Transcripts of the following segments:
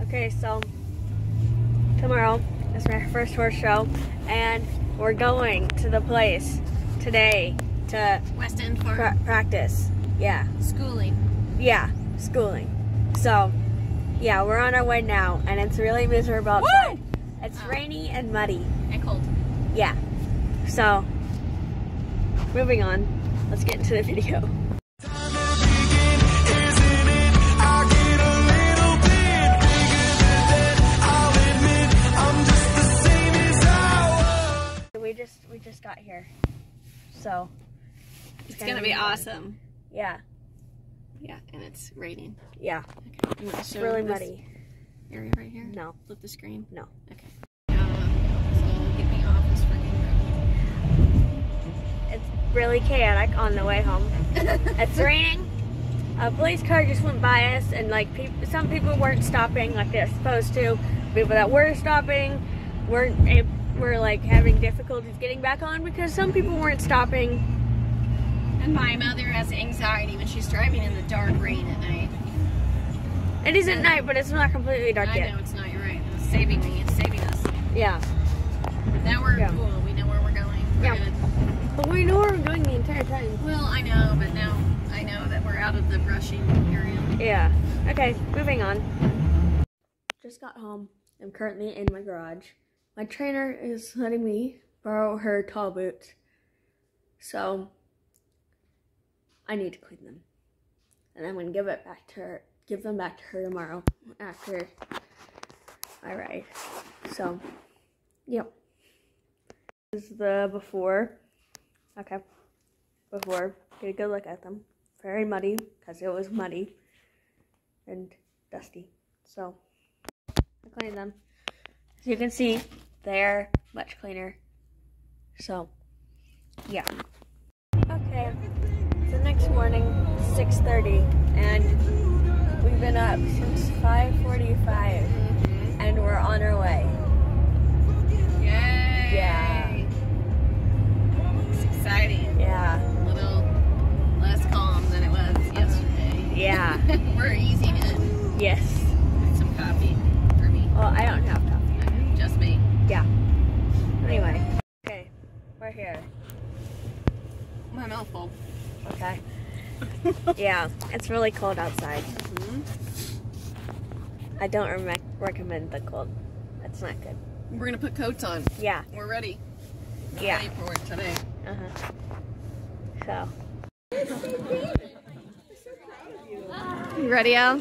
Okay, so tomorrow is my first horse show, and we're going to the place today to West End for practice. Yeah. schooling. Yeah, schooling. So, yeah, we're on our way now, and it's really miserable outside. It's rainy and muddy. And cold. Yeah. So, moving on. Let's get into the video. We just got here, so It's gonna be awesome. Yeah. Yeah, and it's raining. Yeah. Okay. You want to It's show really this muddy. area right here? No. Flip the screen? No. Okay. So get me off this freaking road. It's really chaotic on the way home. It's raining. A police car just went by us, and like some people weren't stopping like they're supposed to. People that were stopping were like having difficulties getting back on because some people weren't stopping. And my mother has anxiety when she's driving in the dark rain at night. It is at night, but it's not completely dark yet. I know it's not. You're right. It's saving me. It's saving us. Yeah. Now we're cool. We know where we're going. We're good. But we know where we're going the entire time. Well, I know, but now I know that we're out of the brushing area. Yeah. Okay, moving on. Just got home. I'm currently in my garage. My trainer is letting me borrow her tall boots. So I need to clean them. And I'm gonna give them back to her tomorrow after I ride. So, yep. This is the before. Okay. Before. Get a good look at them. Very muddy, because it was muddy and dusty. So, I cleaned them. As you can see, they're much cleaner. So, yeah. Okay. The next morning, 6:30, and we've been up since 5:45, and we're on our way. Yay! Yeah. It's exciting. Yeah. A little less calm than it was yesterday. Yeah. We're easing it. Yes. Some coffee for me. Well, I don't have coffee. Just me. Yeah. Anyway. Okay. We're here. My mouth full. Okay. Yeah. It's really cold outside. I don't recommend the cold. That's not good. We're gonna put coats on. Yeah. We're ready. We're Yeah. ready for it today. So. You ready, Al?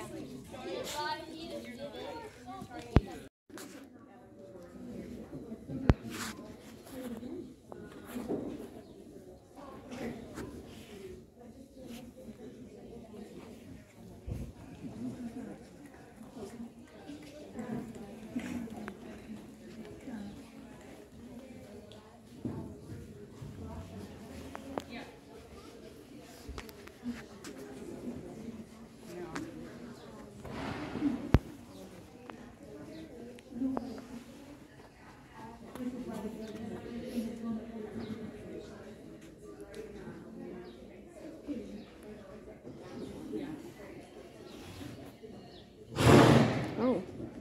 Oh.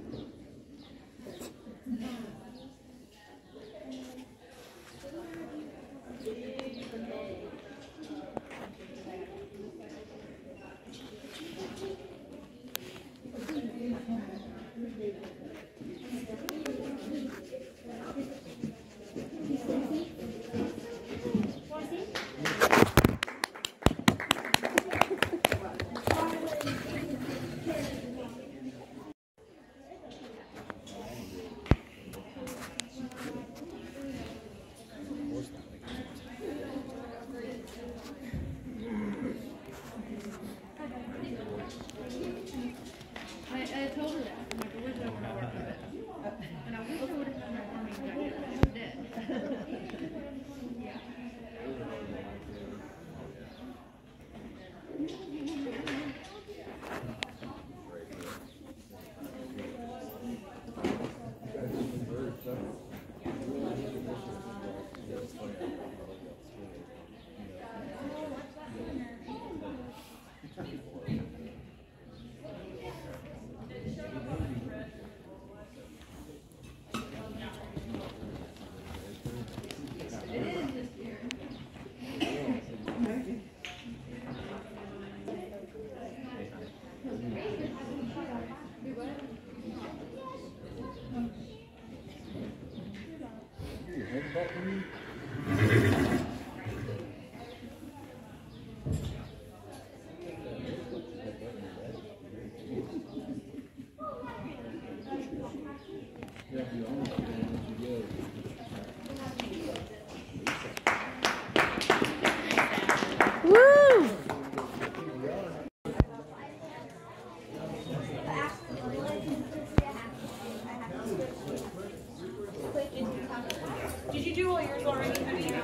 I told her that. I'm like, where's that work of it? And I wish I would have done that for me, but I did. Yeah. Woo! Did you do all yours already?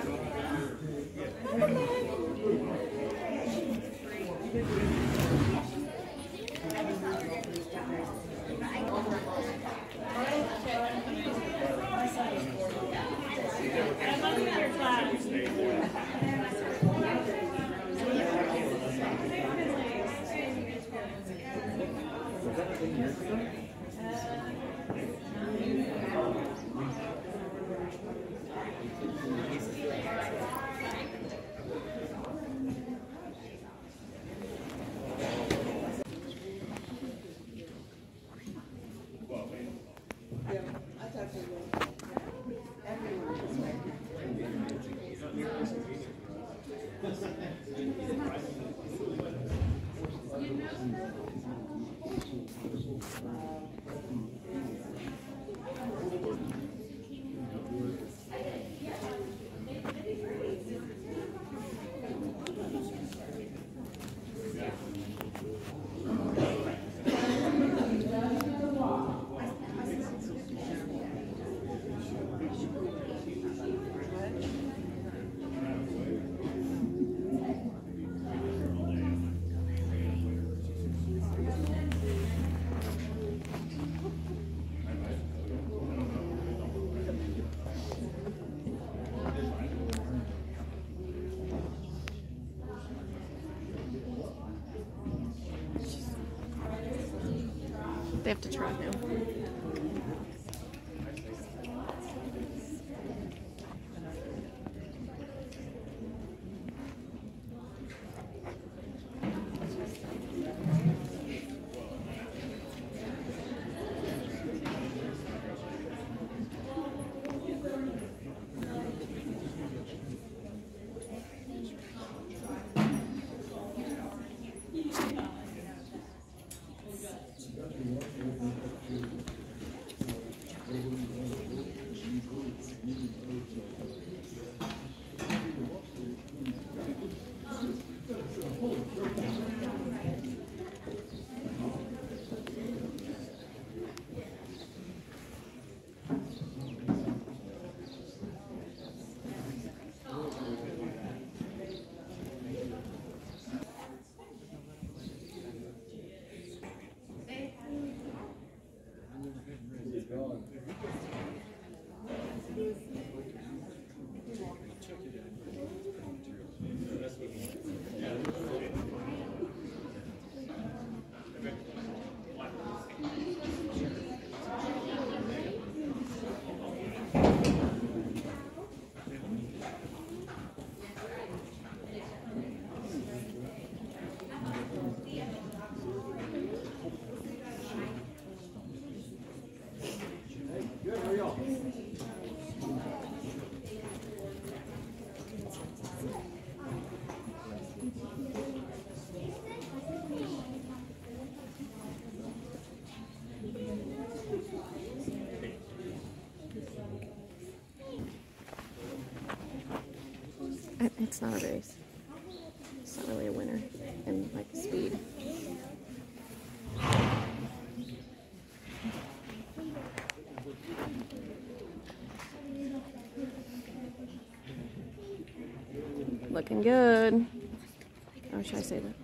They have to try now. It's not a race. It's not really a winner in like speed. Looking good. Oh, should I say that?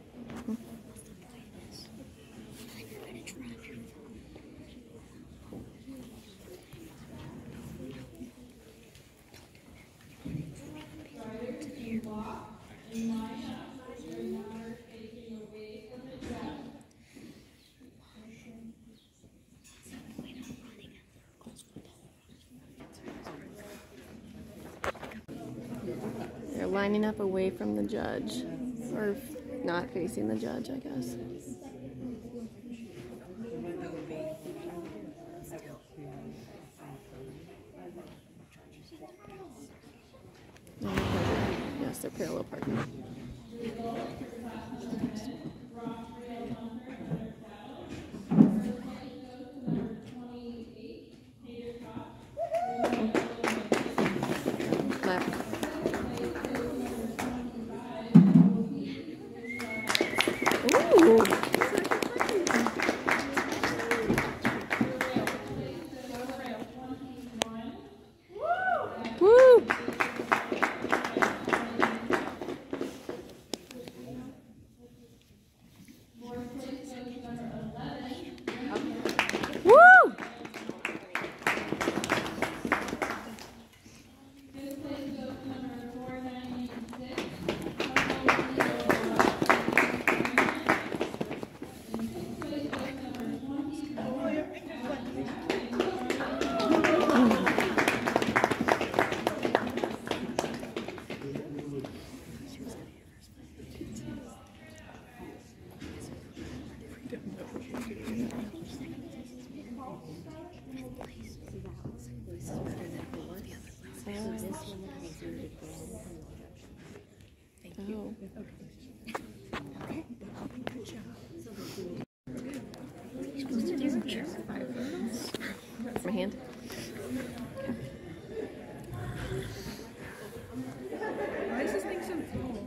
They're lining up away from the judge, or not facing the judge, I guess. guess they're parallel parking. Left. Ooh. Woo! Woo! My hand. Why is this thing so tall?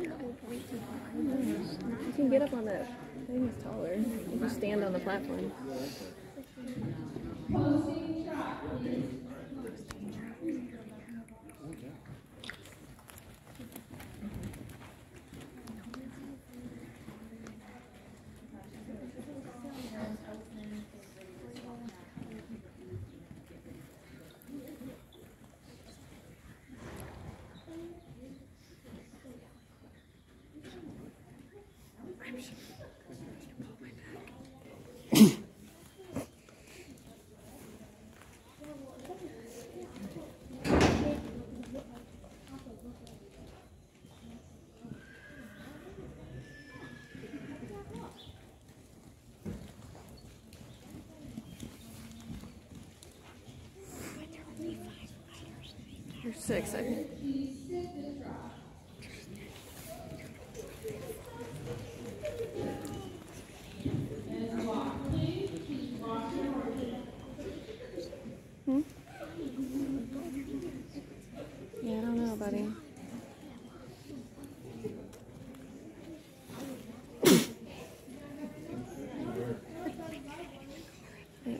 You can get up on that thing. It's taller. You can stand on the platform. There's 6, I think. Yeah, I don't know, buddy. Yeah.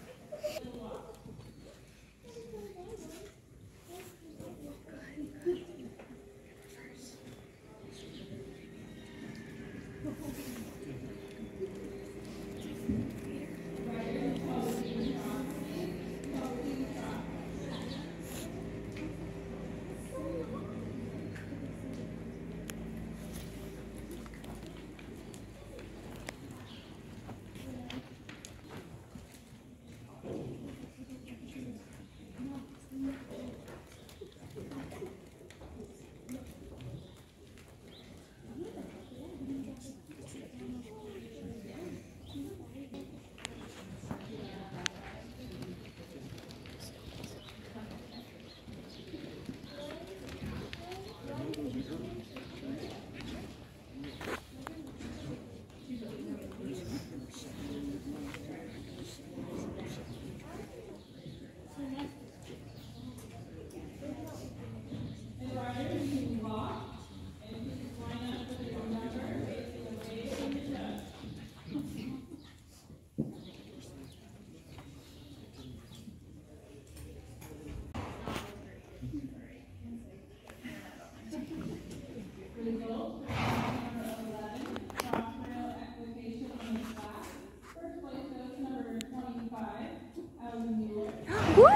Woo!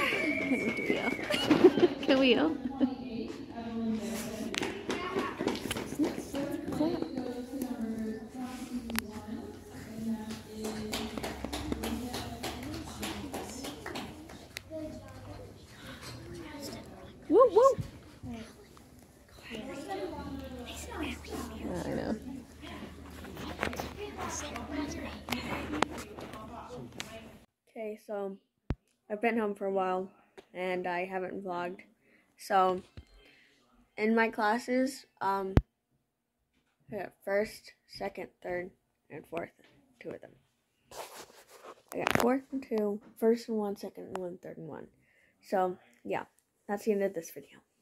Can we yell? Woo woo! I know. Okay, so I've been home for a while and I haven't vlogged. So in my classes, I got first, second, third, and fourth, 2 of them. I got fourth and 2, first and 1, second and 1, third and 1. So, yeah, that's the end of this video.